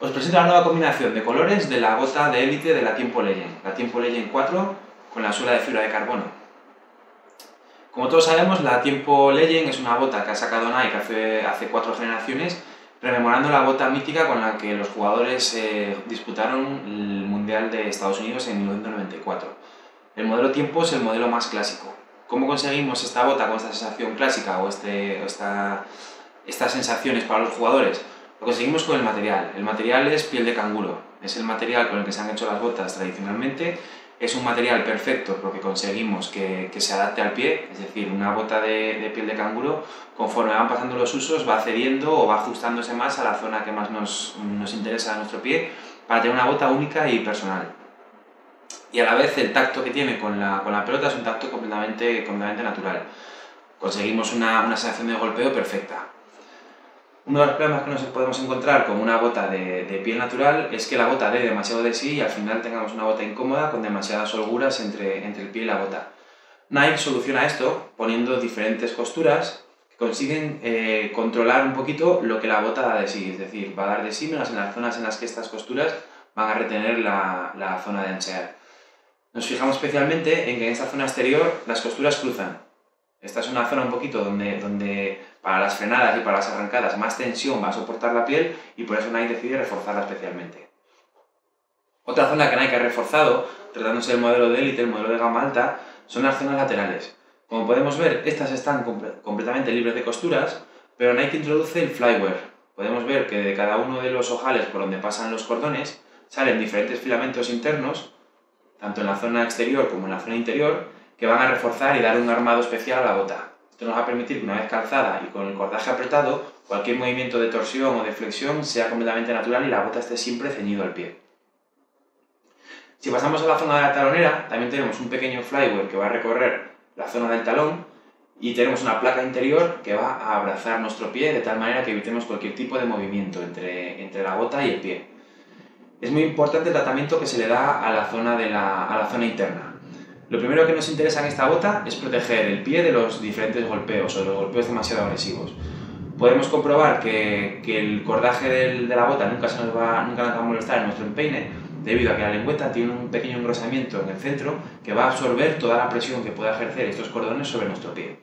Os presento la nueva combinación de colores de la bota de élite de la Tiempo Legend, la Tiempo Legend 4 con la suela de fibra de carbono. Como todos sabemos, la Tiempo Legend es una bota que ha sacado Nike hace 4 generaciones, rememorando la bota mítica con la que los jugadores disputaron el Mundial de Estados Unidos en 1994. El modelo Tiempo es el modelo más clásico. ¿Cómo conseguimos esta bota con esta sensación clásica o estas sensaciones para los jugadores? Lo conseguimos con el material. El material es piel de canguro. Es el material con el que se han hecho las botas tradicionalmente. Es un material perfecto porque conseguimos que se adapte al pie, es decir, una bota de piel de canguro, conforme van pasando los usos, va cediendo o va ajustándose más a la zona que más nos interesa a nuestro pie para tener una bota única y personal. Y a la vez el tacto que tiene con la pelota es un tacto completamente natural. Conseguimos una sensación de golpeo perfecta. Uno de los problemas que nos podemos encontrar con una bota de piel natural es que la bota dé demasiado de sí y al final tengamos una bota incómoda con demasiadas holguras entre el pie y la bota. Nike soluciona esto poniendo diferentes costuras que consiguen controlar un poquito lo que la bota da de sí, es decir, va a dar de sí menos en las zonas en las que estas costuras van a retener la zona de anchear. Nos fijamos especialmente en que en esta zona exterior las costuras cruzan. Esta es una zona un poquito donde para las frenadas y para las arrancadas más tensión va a soportar la piel y por eso Nike decide reforzarla especialmente. Otra zona que Nike ha reforzado, tratándose del modelo de élite, el modelo de gama alta, son las zonas laterales. Como podemos ver, estas están completamente libres de costuras, pero Nike introduce el flywear. Podemos ver que de cada uno de los ojales por donde pasan los cordones salen diferentes filamentos internos, tanto en la zona exterior como en la zona interior, que van a reforzar y dar un armado especial a la bota. Esto nos va a permitir que una vez calzada y con el cordaje apretado, cualquier movimiento de torsión o de flexión sea completamente natural y la bota esté siempre ceñido al pie. Si pasamos a la zona de la talonera, también tenemos un pequeño flywear que va a recorrer la zona del talón y tenemos una placa interior que va a abrazar nuestro pie de tal manera que evitemos cualquier tipo de movimiento entre la bota y el pie. Es muy importante el tratamiento que se le da a la zona interna. Lo primero que nos interesa en esta bota es proteger el pie de los diferentes golpeos o de los golpeos demasiado agresivos. Podemos comprobar que el cordaje de la bota nunca nos va a molestar en nuestro empeine, debido a que la lengüeta tiene un pequeño engrosamiento en el centro que va a absorber toda la presión que pueda ejercer estos cordones sobre nuestro pie.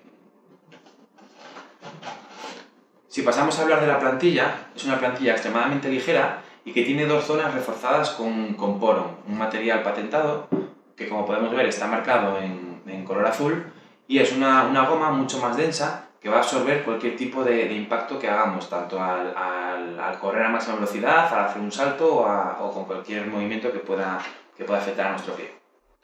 Si pasamos a hablar de la plantilla, es una plantilla extremadamente ligera y que tiene dos zonas reforzadas con Poron, un material patentado que, como podemos ver, está marcado en color azul y es una goma mucho más densa que va a absorber cualquier tipo de impacto que hagamos, tanto al correr a máxima velocidad, al hacer un salto o con cualquier movimiento que pueda afectar a nuestro pie.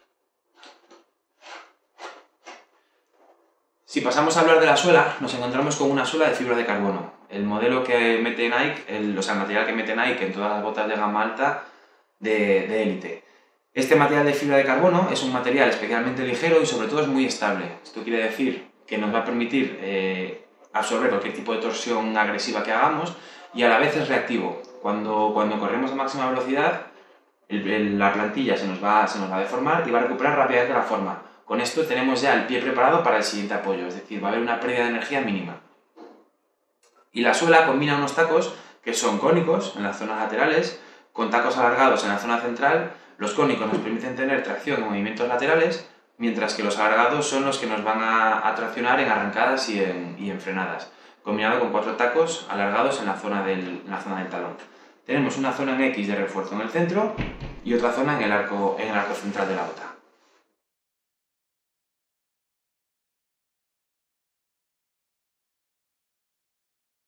Si pasamos a hablar de la suela, nos encontramos con una suela de fibra de carbono. El modelo que mete Nike, el material que mete Nike en todas las botas de gama alta de élite. Este material de fibra de carbono es un material especialmente ligero y sobre todo es muy estable. Esto quiere decir que nos va a permitir absorber cualquier tipo de torsión agresiva que hagamos y a la vez es reactivo. Cuando corremos a máxima velocidad, la plantilla se nos va a deformar y va a recuperar rápidamente la forma. Con esto tenemos ya el pie preparado para el siguiente apoyo, es decir, va a haber una pérdida de energía mínima. Y la suela combina unos tacos que son cónicos en las zonas laterales, con tacos alargados en la zona central. Los cónicos nos permiten tener tracción en movimientos laterales, mientras que los alargados son los que nos van a traccionar en arrancadas y en frenadas, combinado con 4 tacos alargados en la zona del talón. Tenemos una zona en X de refuerzo en el centro y otra zona en el arco central de la bota.